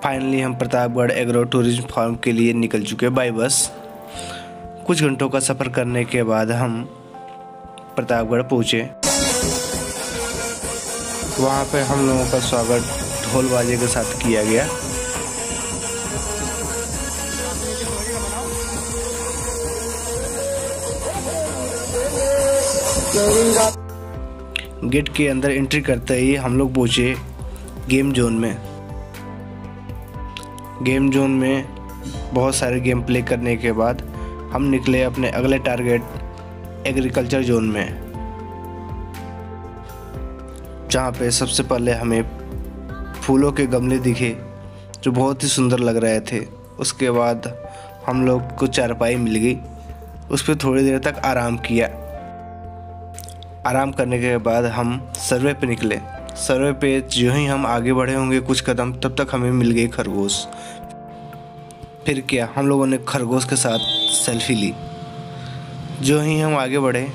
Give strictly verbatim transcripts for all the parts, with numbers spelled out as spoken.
Finally हम Pratapgarh agro tourism farm के लिए निकल चुके बाई बस। कुछ घंटों का सफ़र करने के बाद हम प्रतापगढ़ पहुँचे। वहाँ पे हम लोगों का स्वागत ढोल बाजे के साथ किया गया। गेट के अंदर एंट्री करते ही हम लोग पहुँचे गेम जोन में। गेम जोन में बहुत सारे गेम प्ले करने के बाद हम निकले अपने अगले टारगेट एग्रीकल्चर जोन में, जहाँ पे सबसे पहले हमें फूलों के गमले दिखे जो बहुत ही सुंदर लग रहे थे। उसके बाद हम लोग को चारपाई मिल गई, उस पर थोड़ी देर तक आराम किया। आराम करने के बाद हम सर्वे पे निकले। सर्वे पे जो ही हम आगे बढ़े होंगे कुछ कदम, तब तक हमें मिल गई खरगोश। फिर क्या, हम लोगों ने खरगोश के साथ सेल्फी ली। जो ही हम आगे बढ़े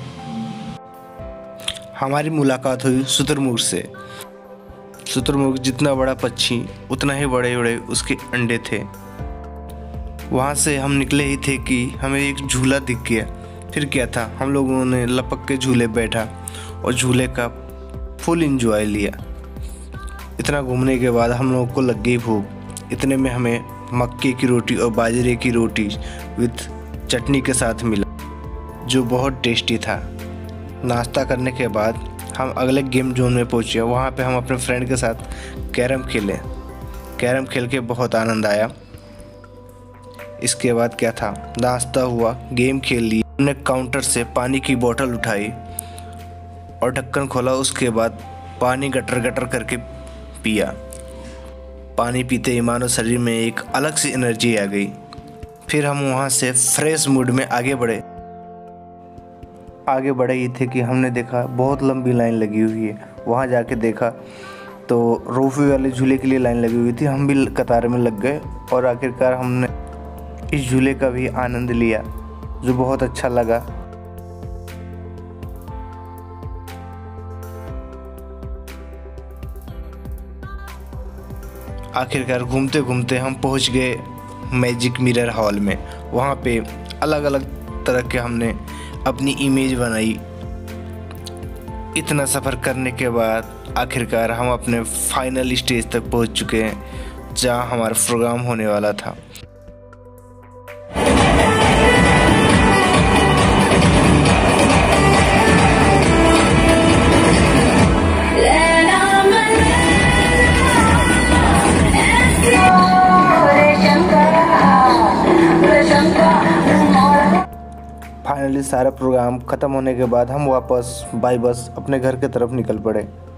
हमारी मुलाकात हुई शुतुरमुर्ग से। शुतुरमुर्ग जितना बड़ा पक्षी उतना ही बड़े बड़े उसके अंडे थे। वहाँ से हम निकले ही थे कि हमें एक झूला दिख गया। फिर क्या था, हम लोगों ने लपक के झूले बैठा और झूले का फुल एंजॉय लिया। इतना घूमने के बाद हम लोगों को लग गई भूख। इतने में हमें मक्के की रोटी और बाजरे की रोटी विथ चटनी के साथ मिला, जो बहुत टेस्टी था। नाश्ता करने के बाद हम अगले गेम जोन में पहुँचे। वहाँ पे हम अपने फ्रेंड के साथ कैरम खेले। कैरम खेल के बहुत आनंद आया। इसके बाद क्या था, नाश्ता हुआ, गेम खेल ली। हमने काउंटर से पानी की बोतल उठाई और ढक्कन खोला। उसके बाद पानी गटर गटर करके पिया। पानी पीते ही मानो शरीर में एक अलग सी एनर्जी आ गई। फिर हम वहाँ से फ्रेश मूड में आगे बढ़े। आगे बढ़े ही थे कि हमने देखा बहुत लंबी लाइन लगी हुई है। वहाँ जाके देखा तो रोपवे वाले झूले के लिए लाइन लगी हुई थी। हम भी कतार में लग गए और आखिरकार हमने इस झूले का भी आनंद लिया, जो बहुत अच्छा लगा। आखिरकार घूमते घूमते हम पहुंच गए मैजिक मिरर हॉल में। वहाँ पे अलग अलग तरह के हमने अपनी इमेज बनाई। इतना सफ़र करने के बाद आखिरकार हम अपने फाइनल स्टेज तक पहुंच चुके हैं, जहाँ हमारा प्रोग्राम होने वाला था। फाइनली सारा प्रोग्राम ख़त्म होने के बाद हम वापस बाई बस अपने घर की तरफ निकल पड़े।